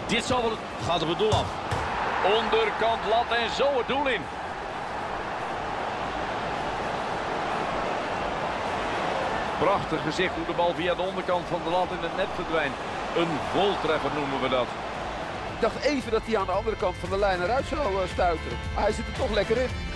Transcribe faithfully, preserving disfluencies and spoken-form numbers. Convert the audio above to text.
Dit zal wel... Gaat op het doel af. Onderkant lat en zo het doel in. Prachtig gezicht hoe de bal via de onderkant van de lat in het net verdwijnt. Een voltreffer noemen we dat. Ik dacht even dat hij aan de andere kant van de lijn eruit zou stuiteren. Maar hij zit er toch lekker in.